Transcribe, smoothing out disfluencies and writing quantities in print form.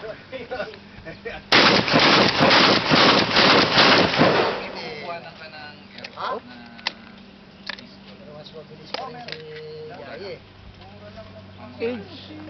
Kukuhanan ka ng Ha? aircraft na pistol. Pero mas mabilis pa rin si Yaye. Mamaya.